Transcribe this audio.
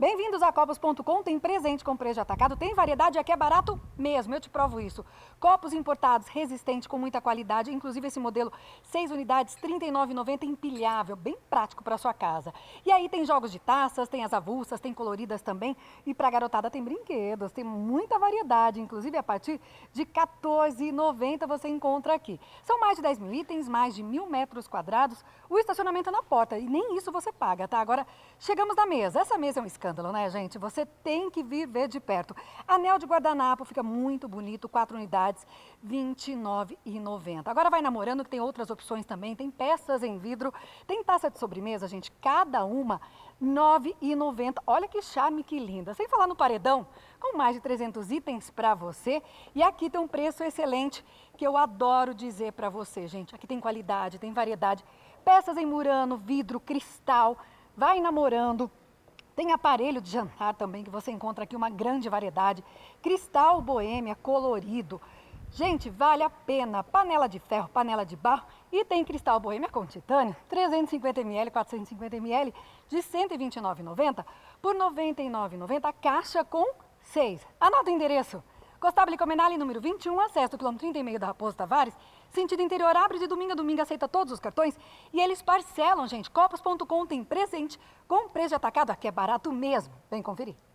Bem-vindos a Copos.com, tem presente com preço de atacado, tem variedade e aqui é barato mesmo, eu te provo isso. Copos importados, resistentes, com muita qualidade, inclusive esse modelo 6 unidades, R$ 39,90, empilhável, bem prático para sua casa. E aí tem jogos de taças, tem as avulsas, tem coloridas também e para garotada tem brinquedos, tem muita variedade, inclusive a partir de R$ 14,90 você encontra aqui. São mais de 10 mil itens, mais de 1.000 metros quadrados, o estacionamento é na porta e nem isso você paga, tá? Agora, chegamos na mesa, essa mesa é um escândalo, né, gente? Você tem que vir ver de perto. Anel de guardanapo, fica muito bonito, 4 unidades, R$ 29,90. Agora vai namorando, que tem outras opções também, tem peças em vidro, tem taça de sobremesa, gente, cada uma R$ 9,90. Olha que charme, que linda. Sem falar no paredão, com mais de 300 itens para você. E aqui tem um preço excelente, que eu adoro dizer para você, gente. Aqui tem qualidade, tem variedade, peças em murano, vidro, cristal, vai namorando. Tem aparelho de jantar também, que você encontra aqui uma grande variedade. Cristal boêmia, colorido. Gente, vale a pena. Panela de ferro, panela de barro. E tem cristal boêmia com titânio, 350 ml, 450 ml, de R$ 129,90 por R$ 99,90. A caixa com 6. Anota o endereço. Costábulo Comenale, número 21, acesso ao quilômetro 30,5 da Raposo Tavares. Sentido interior, abre de domingo a domingo, aceita todos os cartões. E eles parcelam, gente. Copos.com tem presente com preço de atacado. Aqui é barato mesmo. Vem conferir.